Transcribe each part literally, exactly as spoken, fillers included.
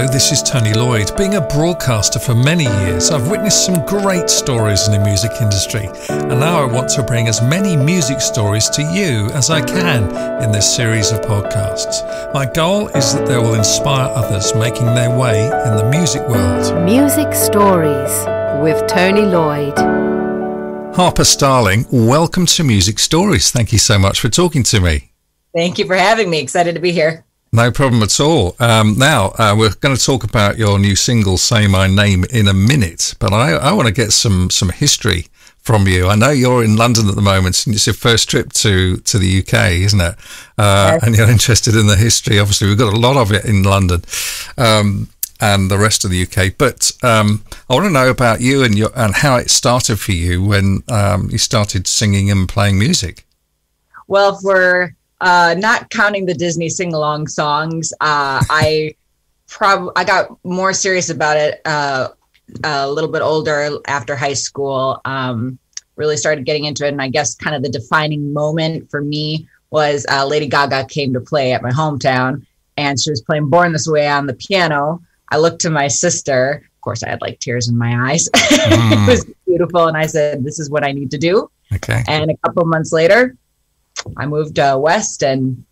Hello, this is Tony Lloyd. Being a broadcaster for many years, I've witnessed some great stories in the music industry, and now I want to bring as many music stories to you as I can in this series of podcasts. My goal is that they will inspire others making their way in the music world. Music Stories with Tony Lloyd. Harper Starling, welcome to Music Stories. Thank you so much for talking to me. Thank you for having me. Excited to be here. No problem at all. Um, now, uh, we're going to talk about your new single, Say My Name, in a minute, but I, I want to get some, some history from you. I know you're in London at the moment, and it's your first trip to, to the U K, isn't it? Uh, yes. And you're interested in the history. Obviously, we've got a lot of it in London um, and the rest of the U K, but um, I want to know about you and, your, and how it started for you when um, you started singing and playing music. Well, for... Uh, not counting the Disney sing-along songs, uh, I prob I got more serious about it uh, a little bit older after high school. Um, really started getting into it, and I guess kind of the defining moment for me was uh, Lady Gaga came to play at my hometown, and she was playing Born This Way on the piano. I looked to my sister. Of course, I had like tears in my eyes. Mm. It was beautiful, and I said, "This is what I need to do." Okay. And a couple months later, I moved uh, west, and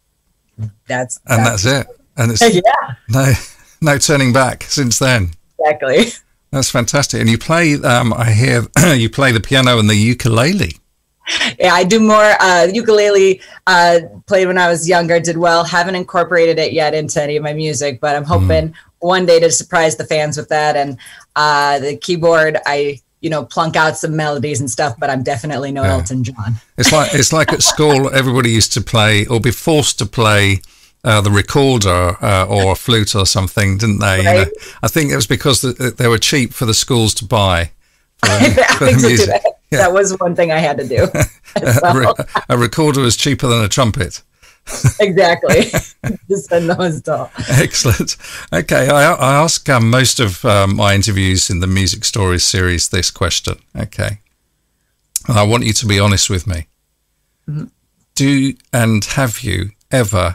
that's, that's and that's it. And it's yeah, no no turning back since then. Exactly. That's fantastic. And you play. Um, I hear you play the piano and the ukulele. Yeah, I do more uh, ukulele. Uh, played when I was younger. Did well. Haven't incorporated it yet into any of my music, but I'm hoping mm. one day to surprise the fans with that. And uh, the keyboard, I. you know, plunk out some melodies and stuff, but I'm definitely no yeah. Elton John. It's like it's like at school, everybody used to play or be forced to play uh, the recorder uh, or a flute or something, didn't they? Right. You know, I think it was because the, they were cheap for the schools to buy. For the, I for think the so music. too. That, Yeah. that was one thing I had to do. a, re- a recorder was cheaper than a trumpet. Exactly. Just send those down. Excellent. Okay, I, I ask um, most of um, my interviews in the Music Stories series this question. Okay, and I want you to be honest with me. Mm-hmm. Do and have you ever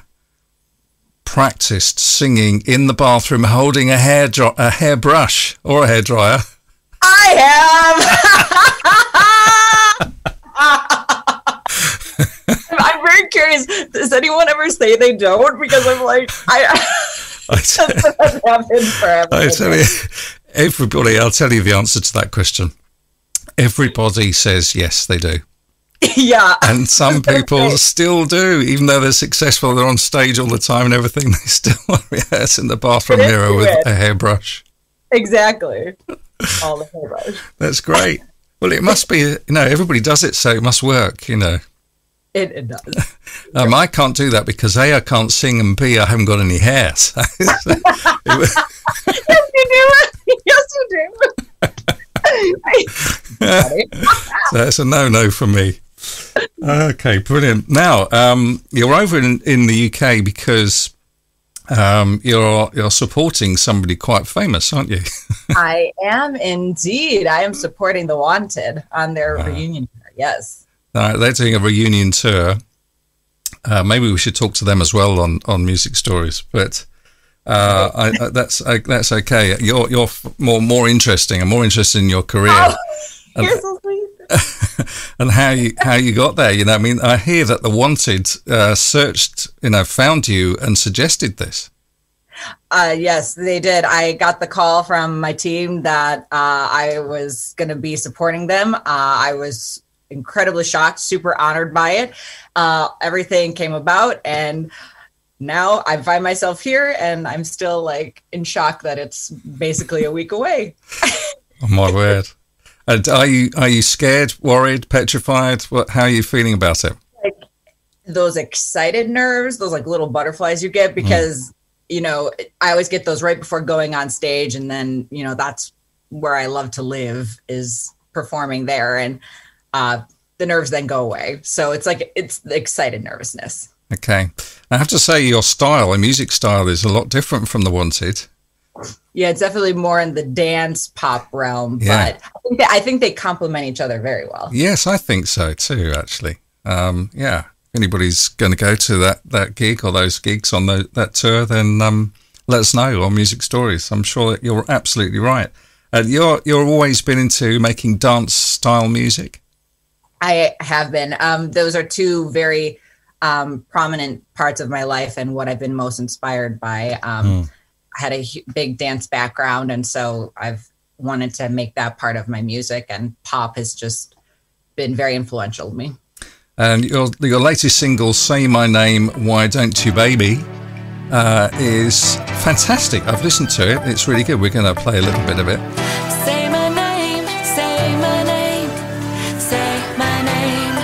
practiced singing in the bathroom holding a hair dry- a hairbrush or a hairdryer? I have. I'm very curious. Does anyone ever say they don't? Because I'm like, I, I that's happened forever. I tell you, everybody, I'll tell you the answer to that question. Everybody says yes, they do. Yeah. And some people still do, even though they're successful, they're on stage all the time and everything, they still rehearse in the bathroom mirror with it. a hairbrush. Exactly. All the hairbrush. That's great. Well, it must be, you know, everybody does it, so it must work, you know. It, it does. um, I can't do that because A, I can't sing, and B, I haven't got any hair. So, yes, you do. Yes, you do. So that's a no-no for me. Okay, brilliant. Now, um, you're over in, in the U K because um, you're you're supporting somebody quite famous, aren't you? I am indeed. I am supporting The Wanted on their wow. reunion tour. Yes. Uh, they're doing a reunion tour. Uh, maybe we should talk to them as well on, on Music Stories, but uh, I, I, that's I, that's okay. You're you're more more interesting. I'm more interested in your career. Oh, and, you're so sweet. And how you how you got there. You know, I mean, I hear that The Wanted uh, searched, you know, found you and suggested this. Uh, yes, they did. I got the call from my team that uh, I was going to be supporting them. Uh, I was incredibly shocked, super honored by it. Uh, everything came about, and now I find myself here, and I'm still like in shock that it's basically a week away. Oh my word! And are you are you scared, worried, petrified? What? How are you feeling about it? Like those excited nerves, those like little butterflies you get because mm. you know I always get those right before going on stage, and then you know that's where I love to live is performing there, and. Uh, the nerves then go away. So it's like, it's the excited nervousness. Okay. I have to say your style, a music style, is a lot different from The Wanted. Yeah, it's definitely more in the dance pop realm, yeah. but I think, they, I think they complement each other very well. Yes, I think so too, actually. Um, yeah. If anybody's going to go to that, that gig or those gigs on the, that tour, then um, let us know on Music Stories. I'm sure that you're absolutely right. Uh, you're you're always been into making dance style music. I have been. Um, those are two very um, prominent parts of my life and what I've been most inspired by. Um, mm. I had a h- big dance background, and so I've wanted to make that part of my music, and pop has just been very influential to me. And your your latest single, Say My Name, Why Don't You Baby, uh, is fantastic. I've listened to it. It's really good. We're going to play a little bit of it. Say my name, say my name, say my name.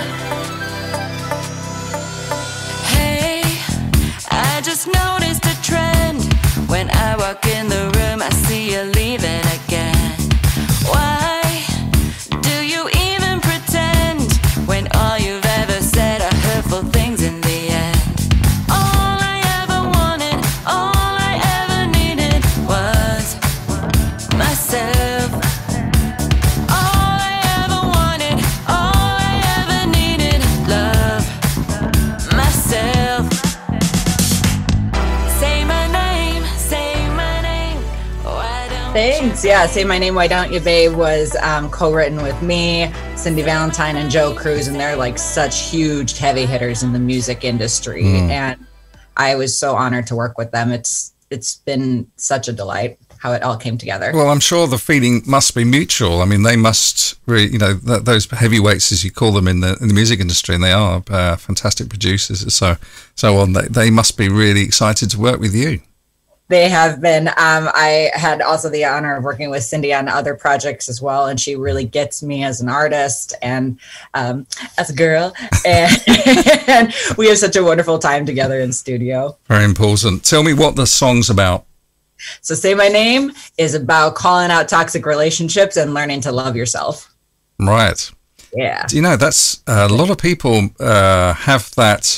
Hey, I just noticed a trend. When I walk in the room, I see you leaving again. Why do you even pretend when all you've ever said are hurtful things in the end? All I ever wanted, all I ever needed was myself. All I ever wanted, all I ever needed, love myself. Say my name, say my name. Why don't Thanks. Yeah, Say My Name, Why Don't You Babe was um, co-written with me, Cindy Valentine, and Joe Cruz, and they're like such huge heavy hitters in the music industry. Mm. And I was so honored to work with them. It's it's been such a delight how it all came together. Well, I'm sure the feeling must be mutual. I mean, they must really, you know, th- those heavyweights, as you call them in the in the music industry, and they are uh, fantastic producers and so so on. They, they must be really excited to work with you. They have been. Um, I had also the honor of working with Cindy on other projects as well, and she really gets me as an artist and um, as a girl. And, and we have such a wonderful time together in studio. Very important. Tell me what the song's about. So Say My Name is about calling out toxic relationships and learning to love yourself. Right. Yeah. Do you know, that's uh, a lot of people uh, have that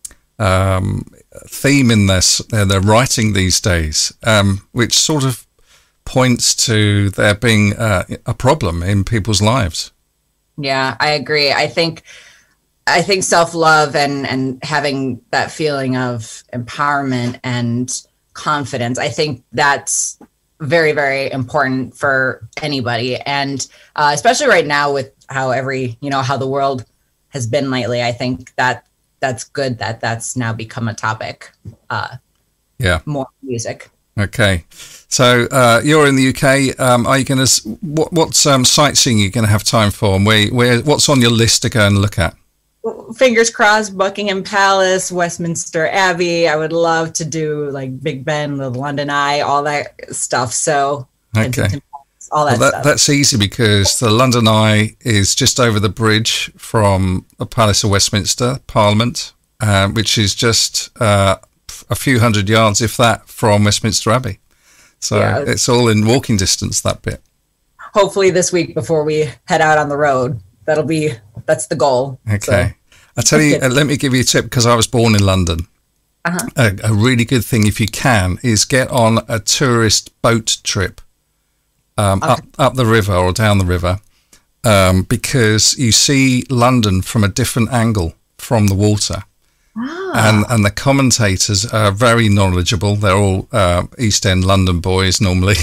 um, theme in their, uh, their writing these days, um, which sort of points to there being uh, a problem in people's lives. Yeah, I agree. I think I think self-love and, and having that feeling of empowerment and confidence, I think that's very, very important for anybody. And uh, especially right now with how every, you know, how the world has been lately, I think that that's good that that's now become a topic. Uh, yeah. More music. Okay. So uh, you're in the U K. Um, are you going to, what, what um, sightseeing are you going to have time for? And where, where, what's on your list to go and look at? Fingers crossed, Buckingham Palace, Westminster Abbey. I would love to do like Big Ben, the London Eye, all that stuff. So, okay. All that, well, that stuff. That's easy because the London Eye is just over the bridge from the Palace of Westminster, Parliament, uh, which is just uh, a few hundred yards, if that, from Westminster Abbey. So yeah. It's all in walking distance, that bit. Hopefully this week before we head out on the road. That'll be, that's the goal. Okay. So. I tell you, uh, let me give you a tip because I was born in London. Uh-huh. A, a really good thing, if you can, is get on a tourist boat trip um, okay. up, up the river or down the river um, because you see London from a different angle from the water. Ah. And, and the commentators are very knowledgeable. They're all uh, East End London boys normally.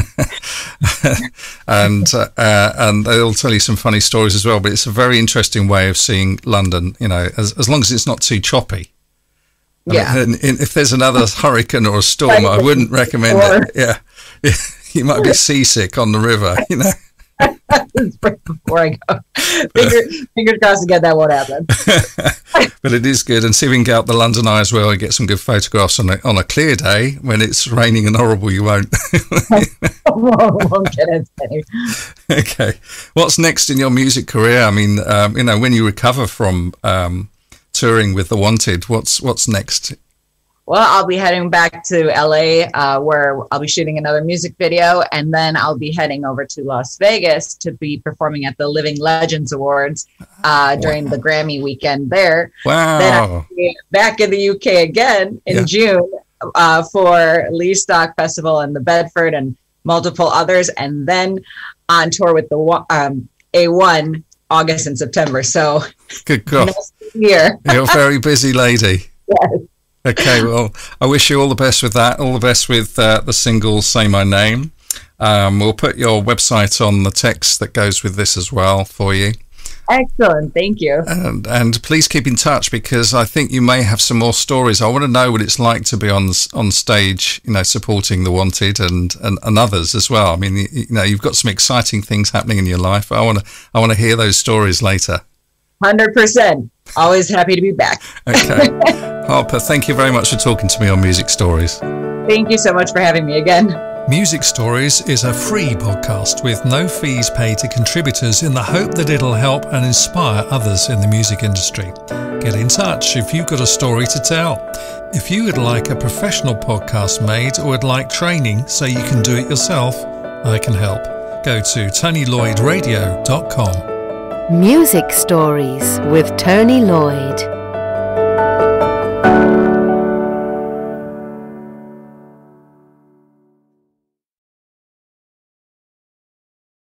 and uh, uh, and they'll tell you some funny stories as well. But it's a very interesting way of seeing London. You know, as as long as it's not too choppy. Yeah. I mean, if there's another hurricane or a storm, I wouldn't recommend it. Yeah. yeah, you might be seasick on the river. You know. Before I go, fingers, fingers crossed again that won't happen. But it is good, and see if we can get up the London Eye as well and get some good photographs on a on a clear day when it's raining and horrible. You won't. won't get it. Okay, what's next in your music career? I mean, um, you know, when you recover from um, touring with The Wanted, what's what's next? Well, I'll be heading back to L A uh, where I'll be shooting another music video, and then I'll be heading over to Las Vegas to be performing at the Living Legends Awards uh, during wow. the Grammy weekend there. Wow. Then I'll be back in the U K again in yeah. June uh, for Lee Stock Festival in the Bedford and multiple others, and then on tour with the um, A one August and September. So good God. Year. You're a very busy lady. Yes. Okay, well, I wish you all the best with that. All the best with uh, the single Say My Name. Um, we'll put your website on the text that goes with this as well for you. Excellent. Thank you. And, and please keep in touch, because I think you may have some more stories. I want to know what it's like to be on on stage, you know, supporting the Wanted and, and, and others as well. I mean, you, you know, you've got some exciting things happening in your life. I want to I want to hear those stories later. one hundred percent. Always happy to be back. Okay. Harper, thank you very much for talking to me on Music Stories. Thank you so much for having me again. Music Stories is a free podcast with no fees paid to contributors in the hope that it'll help and inspire others in the music industry. Get in touch if you've got a story to tell. If you would like a professional podcast made or would like training so you can do it yourself, I can help. Go to tony lloyd radio dot com. Music Stories with Tony Lloyd.